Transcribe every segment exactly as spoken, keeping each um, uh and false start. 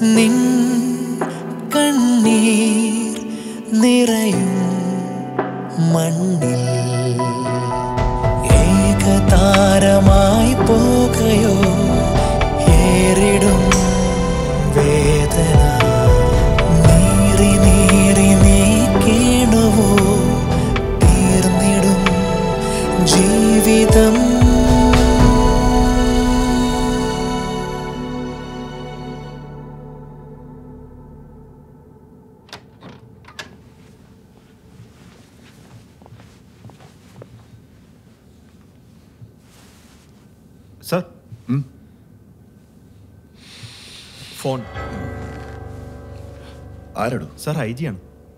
നിൻ കണ്ണീർ നിറയും മണ്ണിൽ ഏകതാരമായി പോകയോ ഏറിടും വേദന നീറി നീറി നീ കേണുവോ തീർന്നിടും ജീവിതം. Sir, phone. ആരാടോ? സാർ, ഐ ജി ആണ്.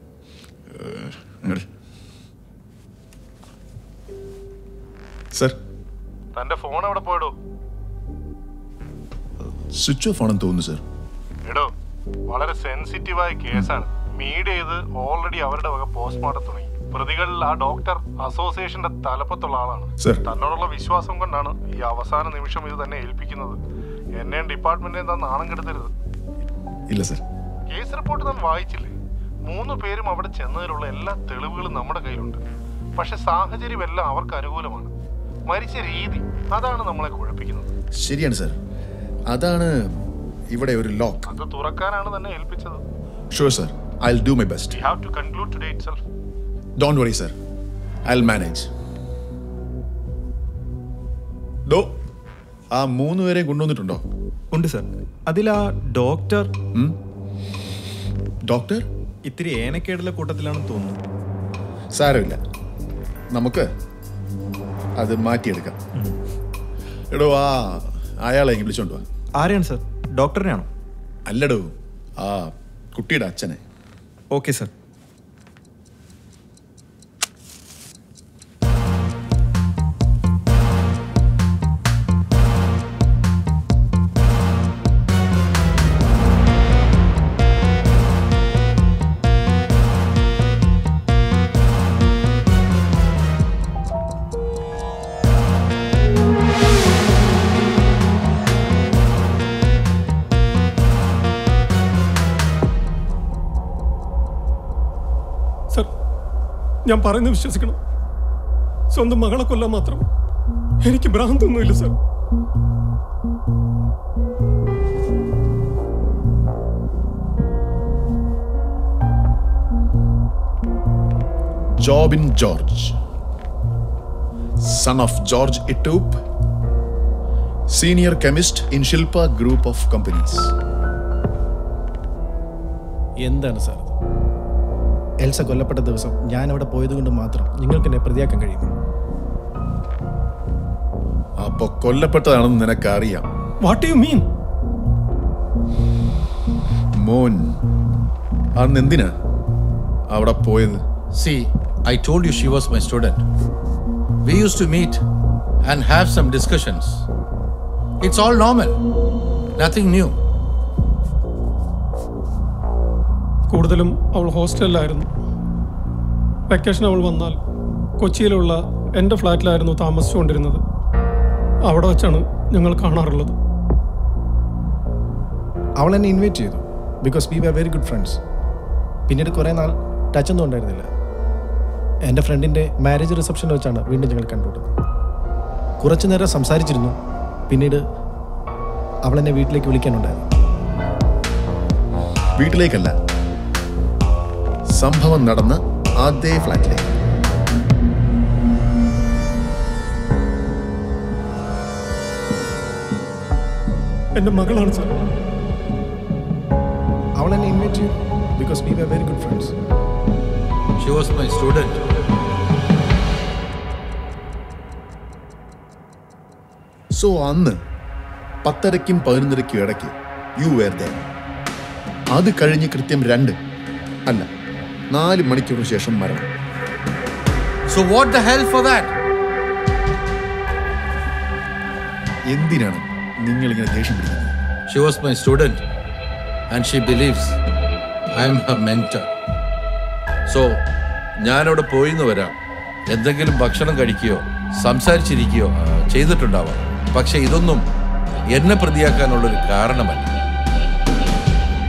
സർ, തന്റെ ഫോൺ എവിടെ പോയിടോ? സ്വിച്ച് ഓഫ് ആണെന്ന് തോന്നുന്നു സർ. എടോ, വളരെ സെൻസിറ്റീവായ കേസാണ്. മീഡിയ ഇത് ഓൾറെഡി അവരുടെ വക പോസ്റ്റ്മോർട്ടം തുടങ്ങി. പ്രതികളിൽ ആ ഡോക്ടർ അസോസിയേഷന്റെ തലപ്പത്തുള്ള ആളാണ്. തന്നോടുള്ള വിശ്വാസം കൊണ്ടാണ് ഈ അവസാന നിമിഷം ഇത് തന്നെ ഏൽപ്പിക്കുന്നത്. എന്നെയും ഡിപ്പാർട്ട്മെന്റിനെ താൻ നാണം കെടുത്തരുത്. ഇല്ല സർ. കേസ് റിപ്പോർട്ട് താൻ വായിച്ചില്ലേ? മൂന്ന് പേരും അവിടെ ചെന്നതിലുള്ള എല്ലാ തെളിവുകളും നമ്മുടെ കയ്യിലുണ്ട്. പക്ഷെ സാഹചര്യം എല്ലാം അവർക്ക് അനുകൂലമാണ്. മരിച്ച രീതി, അതാണ് നമ്മളെ കുഴപ്പിക്കുന്നത്. ശരിയാണ് സർ. അതാണ് ഇവിടെ ഒരു ലോക്ക്. അത് തുറക്കാനാണ് തന്നെ ഏൽപ്പിച്ചത്. Sure sir, I'll do my best. We have to conclude today itself. Don't worry sir, I'll manage. ഡോ, ആ മൂന്ന് പേരെ കൊണ്ടുവന്നിട്ടുണ്ടോ? ഉണ്ട് സർ. അതിൽ ആ ഡോക്ടർ ഡോക്ടർ ഇത്തിരി ഏനക്കേടുള്ള കൂട്ടത്തിലാണെന്ന് തോന്നുന്നു. സാരമില്ല, നമുക്ക് അത് മാറ്റിയെടുക്കാം. എടോ, ആ അയാളെ വിളിച്ചോണ്ട് വാ. ആരെയാണ് സർ? ഡോക്ടറിനെയാണോ? അല്ലടോ, ആ കുട്ടിയുടെ അച്ഛനെ. Okay sir. ഞാൻ പറയുന്നത് വിശ്വസിക്കണം. സ്വന്തം മകളെ കൊല്ലാൻ മാത്രം എനിക്ക് ഭ്രാന്തൊന്നുമില്ല sir. Jobin George, son of George Itoop, senior chemist in Shilpa Group of Companies. എന്താണ് സാർ? എൽസ കൊല്ലപ്പെട്ട ദിവസം ഞാൻ അവിടെ പോയതുകൊണ്ട് മാത്രം നിങ്ങൾക്ക് എന്നെ പ്രതിയാക്കാൻ കഴിയുമോ? അപ്പൊ കൊല്ലപ്പെട്ടതാണെന്ന് നിനക്കറിയാം. What do you mean? മോൻ അന്ന് എന്തിനാ അവിടെ പോയത്? See, I told you she was my student. We used to meet and have some discussions. It's all normal. Nothing new. കൂടുതലും അവൾ ഹോസ്റ്റലിലായിരുന്നു. വെക്കേഷൻ അവൾ വന്നാൽ കൊച്ചിയിലുള്ള എൻ്റെ ഫ്ലാറ്റിലായിരുന്നു താമസിച്ചുകൊണ്ടിരുന്നത്. അവിടെ വെച്ചാണ് ഞങ്ങൾ കാണാറുള്ളത്. അവൾ എന്നെ ഇൻവൈറ്റ് ചെയ്തു because we were very good friends. പിന്നീട് കുറേ നാൾ ടച്ചൊന്നും ഉണ്ടായിരുന്നില്ല. എൻ്റെ ഫ്രണ്ടിൻ്റെ മാരേജ് റിസപ്ഷൻ വെച്ചാണ് വീണ്ടും ഞങ്ങൾ കണ്ടുകൊണ്ടത്. കുറച്ചു നേരം സംസാരിച്ചിരുന്നു. പിന്നീട് അവൾ എന്നെ വീട്ടിലേക്ക് വിളിക്കാനുണ്ടായിരുന്നു. വീട്ടിലേക്കല്ല, സംഭവം നടന്ന അതേ ഫ്ലാറ്റിലേക്ക്. എൻ്റെ മകളാണ് സാർ. അവൾ എന്നെ ഇൻവൈറ്റ് ചെയ്തു because we were very good friends. She was my student. So അന്ന് പത്തരയ്ക്കും പതിനൊന്നരയ്ക്കും ഇടയ്ക്ക് യു വേർ ദേർ. അത് കഴിഞ്ഞ് കൃത്യം രണ്ട് അല്ല നാല് മണിക്കൂറിന് ശേഷം മരണം. So what the hell for that? എന്തിനാണ് നിങ്ങൾ ഇങ്ങനെ ദേഷ്യം പിടിക്കുന്നത്? She was my student and she believes I am her mentor. So ഞാനവിടെ പോയിന്ന് വരാം. എന്തെങ്കിലും ഭക്ഷണം കഴിക്കുകയോ സംസാരിച്ചിരിക്കുകയോ ചെയ്തിട്ടുണ്ടാവാം. പക്ഷെ ഇതൊന്നും എന്നെ പ്രതിയാക്കാനുള്ളൊരു കാരണമല്ല.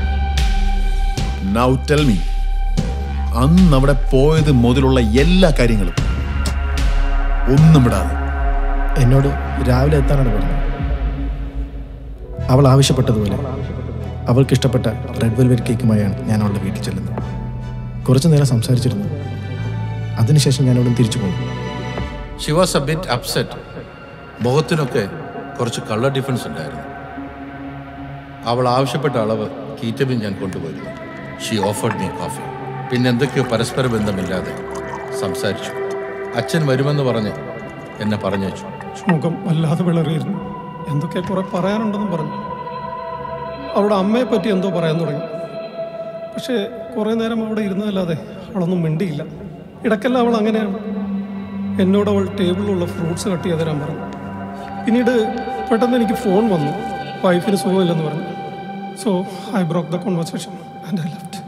നൗ ടെൽ മീ, അന്ന് അവിടെ പോയത് മുതലുള്ള എല്ലാ കാര്യങ്ങളും ഒന്നും വിടാതെ. എന്നോട് രാവിലെ എത്താനാണ് പറഞ്ഞത്. അവൾ ആവശ്യപ്പെട്ടതുപോലെ അവൾക്കിഷ്ടപ്പെട്ട റെഡ് വെൽവെറ്റ് കേക്കുമായാണ് ഞാൻ അവളുടെ വീട്ടിൽ ചെല്ലുന്നത്. കുറച്ചു നേരം സംസാരിച്ചിരുന്നു. അതിനുശേഷം ഞാൻ അവിടെ തിരിച്ചു പോകും. She was a bit upset. മുഖത്തിനൊക്കെ കുറച്ച് കളർ ഡിഫറൻസ് ഉണ്ടായിരുന്നു. അവൾ ആവശ്യപ്പെട്ട അളവ് കീറ്റബിൻ ഞാൻ കൊണ്ടുപോയിരുന്നു. She offered me coffee. പിന്നെ എന്തൊക്കെയോ പരസ്പര ബന്ധമില്ലാതെ സംസാരിച്ചു. അച്ഛൻ വരുമെന്ന് പറഞ്ഞ് എന്നെ പറഞ്ഞു വെച്ചു. മുഖം വല്ലാതെ വിളറിയിരുന്നു. എന്തൊക്കെ കുറെ പറയാനുണ്ടെന്നും പറഞ്ഞു. അവളുടെ അമ്മയെ പറ്റി എന്തോ പറയാൻ തുടങ്ങി. പക്ഷേ കുറേ നേരം അവിടെ ഇരുന്നതല്ലാതെ അവളൊന്നും മിണ്ടിയില്ല. ഇടയ്ക്കെല്ലാം അവൾ അങ്ങനെയാണ്. എന്നോട് അവൾ ടേബിളിലുള്ള ഫ്രൂട്ട്സ് കട്ട് ചെയ്ത് തരാൻ പറഞ്ഞു. പിന്നീട് പെട്ടെന്ന് എനിക്ക് ഫോൺ വന്നു, വൈഫിന് സുഖമില്ലെന്ന് പറഞ്ഞു. So I broke the conversation and I left.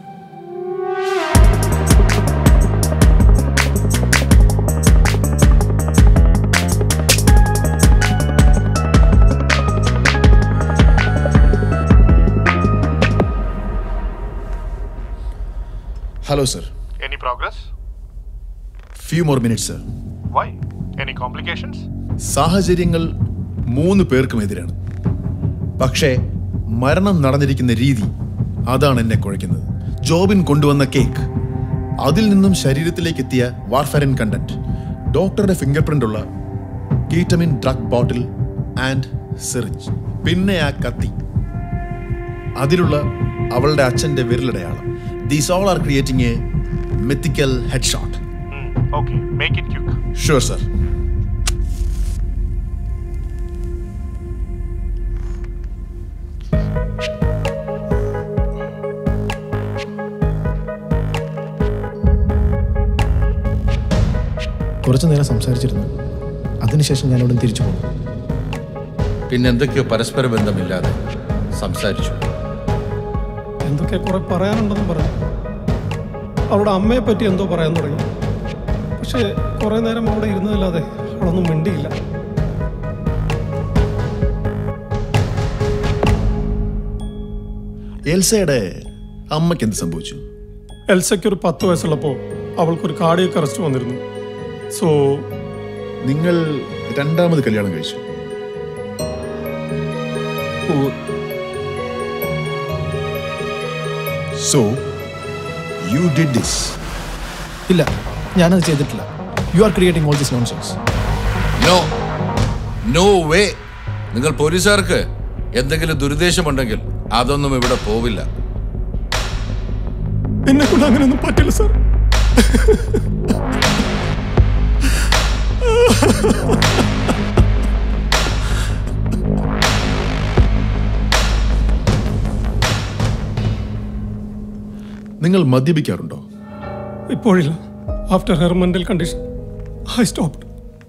Hello, sir. Any progress? Few more minutes, sir. Why? Any complications? സാഹചര്യങ്ങൾ മൂന്ന് പേർക്കും എതിരാണ്. പക്ഷേ മരണം നടന്നിരിക്കുന്ന രീതി അതാണ് എന്നെ കുഴയ്ക്കുന്നത്. ജോബിൻ കൊണ്ടുവന്ന കേക്ക്, അതിൽ നിന്നും ശരീരത്തിലേക്ക് എത്തിയ വാർഫറിൻ കണ്ടന്റ്, ഡോക്ടറുടെ ഫിംഗർ പ്രിന്റ് ഉള്ള ketamine drug bottle and syringe, പിന്നെ ആ കത്തി, അതിലുള്ള അവളുടെ അച്ഛന്റെ വിരലടയാളം. These all are creating a mythical headshot. Hmm. Okay, make it quick. Sure, sir. കുറച്ചു നേരം സംസാരിച്ചിരുന്നു. അതിനുശേഷം ഞാൻ അവിടെ തിരിച്ചു പോകും. പിന്നെ എന്തൊക്കെയോ പരസ്പര ബന്ധമില്ലാതെ സംസാരിച്ചു. എന്തൊക്കെ കുറെ പറയാനുണ്ടെന്നും പറഞ്ഞു. അവളുടെ അമ്മയെ പറ്റി എന്തോ പറയാൻ തുടങ്ങി. പക്ഷേ കുറേ നേരം അവിടെ ഇരുന്നതല്ലാതെ അവളൊന്നും മിണ്ടിയില്ല. എൽസയുടെ അമ്മയ്ക്ക് എന്ത് സംഭവിച്ചു? എൽസയ്ക്ക് ഒരു പത്ത് വയസ്സുള്ളപ്പോൾ അവൾക്കൊരു കാർഡിയക് അറസ്റ്റ് വന്നിരുന്നു. സോ നിങ്ങൾ രണ്ടാമത് കല്യാണം കഴിച്ചു? So, you did this? ഇല്ല, ഞാനത് ചെയ്തിട്ടില്ല. You are creating all this nonsense. No no way. നിങ്ങൾ പോലീസുകാർക്ക് എന്തെങ്കിലും ദുരുദ്ദേശമുണ്ടെങ്കിൽ അതൊന്നും ഇവിടെ പോവില്ല. എന്നെ കൊണ്ട് അങ്ങനെയൊന്നും പറ്റില്ല സാർ. നിങ്ങൾ മദ്യപിക്കാറുണ്ടോ? ഇപ്പോഴില്ല. After her mental condition I stopped.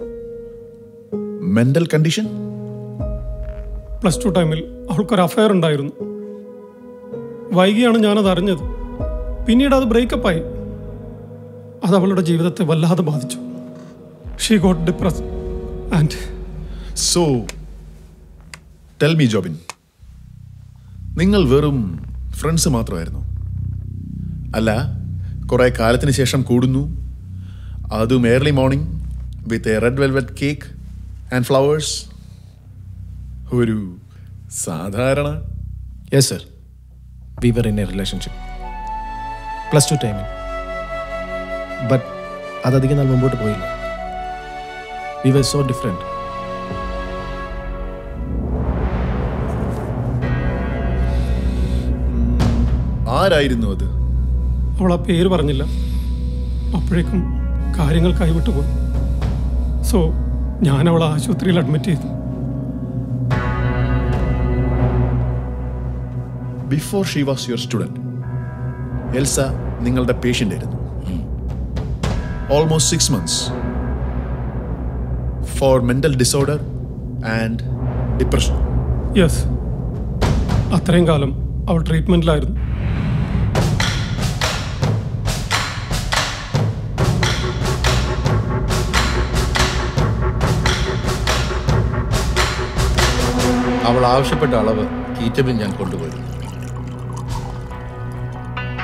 Mental condition? Plus two ടൈമിൽ അവൾക്കൊരു അഫയർ ഉണ്ടായിരുന്നു. വൈകിയാണ് ഞാനത് അറിഞ്ഞത്. പിന്നീട് അത് ബ്രേക്കപ്പായി. അത് അവളുടെ ജീവിതത്തെ വല്ലാതെ ബാധിച്ചു. She got depressed and so tell me Jobin, നിങ്ങൾ വെറും ഫ്രണ്ട്സ് മാത്രമായിരുന്നു? അല്ല, കുറെ കാലത്തിന് ശേഷം കൂടുന്നു, അതും early morning with a red velvet cake and flowers. ഒരു സാധാരണ. Yes sir, we were in a relationship plus two ടൈമിൽ. ബട്ട് അതധികം നാൾ മുമ്പോട്ട് പോയില്ല. We were so different. ആരായിരുന്നു അത്? അവൾ ആ പേര് പറഞ്ഞില്ല. അപ്പോഴേക്കും കാര്യങ്ങൾ കൈവിട്ടു പോയി. സോ ഞാൻ അവളെ ആശുപത്രിയിൽ അഡ്മിറ്റ് ചെയ്തു. Before she was your student, Elsa നിങ്ങളുടെ പേഷ്യൻ്റ് ആയിരുന്നു. Almost six months for mental disorder and depression. Yes, അത്രയും കാലം അവൾ ട്രീറ്റ്മെൻറ്റിലായിരുന്നു. അവൾ ആവശ്യപ്പെട്ട അളവ് കീറ്റമിൻ ഞാൻ കൊണ്ടുപോയി.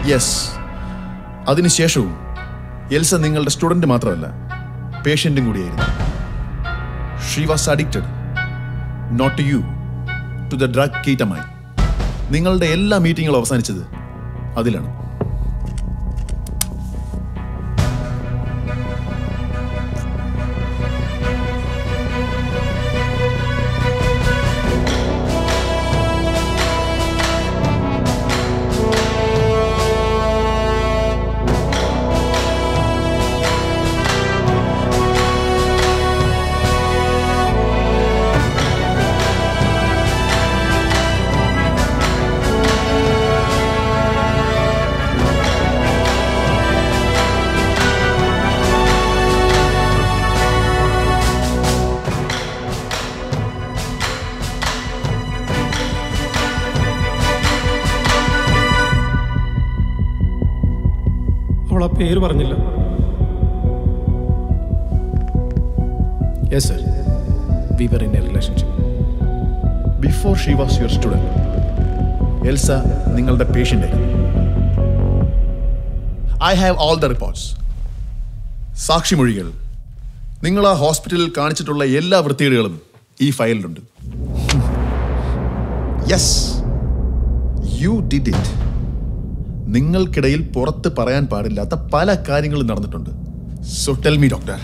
യെസ്, അതിനുശേഷവും എൽസ നിങ്ങളുടെ സ്റ്റുഡൻറ് മാത്രമല്ല, പേഷ്യൻറ്റും കൂടിയായിരുന്നു. She was addicted, not to you, to the drug ketamine. നിങ്ങളുടെ എല്ലാ മീറ്റിങ്ങുകളും അവസാനിച്ചത് അതിലാണ്. പേര് പറഞ്ഞില്ല. Yes, sir. We were in a relationship. Before she was your student, Elsa നിങ്ങളുടെ പേഷ്യൻ്റ് ആയിരുന്നു. I have all the reports. സാക്ഷിമൊഴികൾ, നിങ്ങൾ ആ ഹോസ്പിറ്റലിൽ കാണിച്ചിട്ടുള്ള എല്ലാ വൃത്തികേടുകളും ഈ ഫയലിലുണ്ട്. Yes, you did it. നിങ്ങൾക്കിടയിൽ പുറത്ത് പറയാൻ പാടില്ലാത്ത പല കാര്യങ്ങളും നടന്നിട്ടുണ്ട്. So tell me doctor,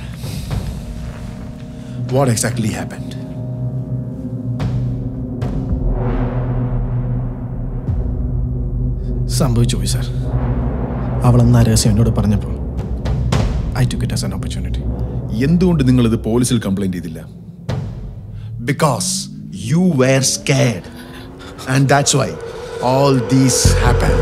what exactly happened? സംഭവിച്ചു പോയി സാർ. അവളെന്നാ രഹസ്യം എന്നോട് പറഞ്ഞപ്പോൾ I took it as an opportunity. എന്തുകൊണ്ട് നിങ്ങൾ ഇത് പോലീസിൽ കംപ്ലൈന്റ് ചെയ്തില്ല? Because you were scared and that's why all these happen.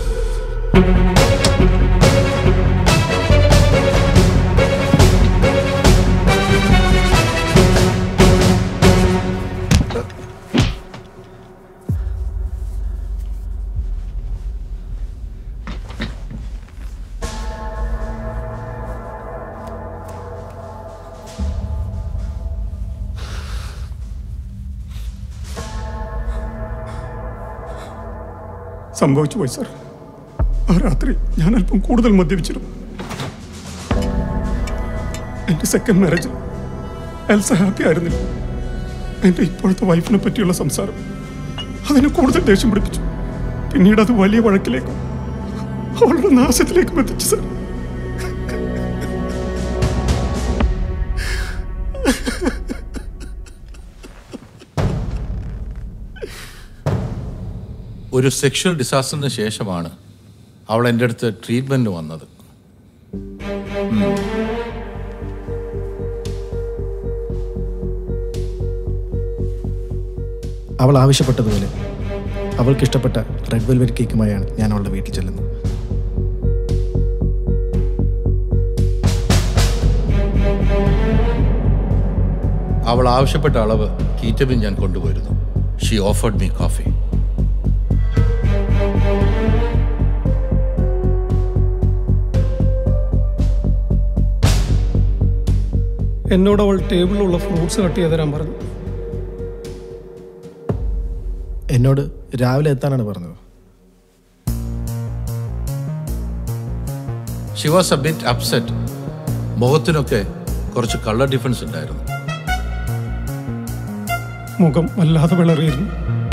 സംഭവിച്ചു പോയി സാർ. ആ രാത്രി ഞാൻ അല്പം കൂടുതൽ മദ്യപിച്ചിരുന്നു. എൻ്റെ സെക്കൻഡ് മാരേജ് എൽസ ഹാപ്പി ആയിരുന്നില്ല. എൻ്റെ ഇപ്പോഴത്തെ വൈഫിനെ പറ്റിയുള്ള സംസാരം അതിനെ കൂടുതൽ ദേഷ്യം പിടിപ്പിച്ചു. പിന്നീട് അത് വലിയ വഴക്കിലേക്കും അവളുടെ നാശത്തിലേക്കും എത്തിച്ചു സാർ. ഒരു സെക്ഷൽ ഡിസാസ്റ്ററിന് ശേഷമാണ് അവൾ എൻ്റെ അടുത്ത് ട്രീറ്റ്മെൻറ്റ് വന്നത്. അവൾ ആവശ്യപ്പെട്ടതുപോലെ അവൾക്ക് ഇഷ്ടപ്പെട്ട റെഡ് വെൽവെറ്റ് കേക്കുമായാണ് ഞാൻ അവളുടെ വീട്ടിൽ ചെല്ലുന്നത്. അവൾ ആവശ്യപ്പെട്ട അളവ് കീറ്റമിൻ ഞാൻ കൊണ്ടുപോയിരുന്നു. She offered me coffee. എന്നോട് അവൾ ടേബിളിലുള്ള ഫ്രൂട്ട്സ് കട്ട് ചെയ്ത് തരാൻ പറഞ്ഞു. എന്നോട് രാവിലെ എത്താനാണ് പറഞ്ഞത്. She was a bit upset. മുഖത്തിനൊക്കെ കുറച്ച് കളർ ഡിഫറൻസ് ഉണ്ടായിരുന്നു. മുഖം വല്ലാതെ വിളറിയിരുന്നു.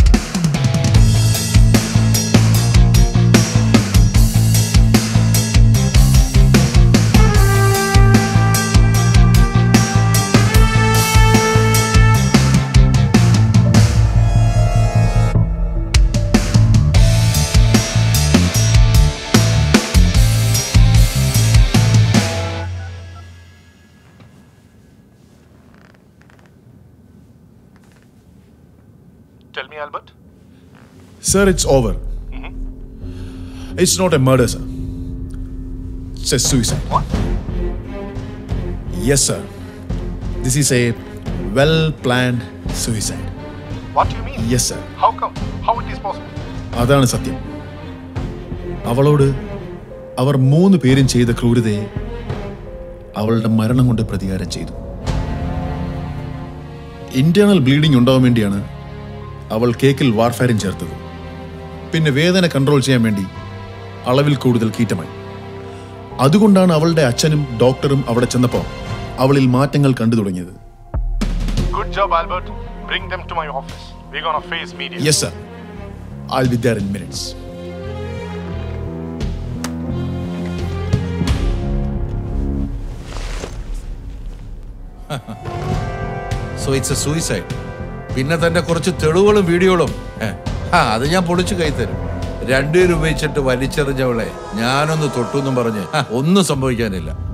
Tell me, Albert. Sir, it's over. Mm-hmm. It's not a murder, sir. It's a suicide. What? Yes, sir. This is a well-planned suicide. What do you mean? Yes, sir. How come? How it is possible? അതാണ് സത്യം. അവളോട് അവർ മൂന്ന് പേരും ചെയ്ത ക്രൂരതയെ അവളുടെ മരണം കൊണ്ട് പ്രതികാരം ചെയ്തു. ഇന്റേണൽ ബ്ലീഡിംഗ് ഉണ്ടാവാൻ വേണ്ടിയാണ് അവൾ കേക്കിൽ വാർഫാരിൻ ചേർത്തത്. പിന്നെ വേദന കൺട്രോൾ ചെയ്യാൻ വേണ്ടി അളവിൽ കൂടുതൽ കീറ്റമായി. അതുകൊണ്ടാണ് അവളുടെ അച്ഛനും ഡോക്ടറും അവിടെ ചെന്നപ്പോൾ അവളിൽ മാറ്റങ്ങൾ കണ്ടു തുടങ്ങിയത്. Good job, Albert. Bring them to my office. We're gonna face media. Yes, sir. I'll be there in minutes. So it's a suicide. പിന്നെ തന്നെ കുറച്ച് തെളിവുകളും വീഡിയോകളും ആ അത് ഞാൻ പൊളിച്ചു കൈത്തരും. രണ്ടുപേരും ഉപയോഗിച്ചിട്ട് വലിച്ചെറിഞ്ഞവളെ ഞാനൊന്ന് തൊട്ടുവെന്നും പറഞ്ഞ് ഒന്നും സംഭവിക്കാനില്ല.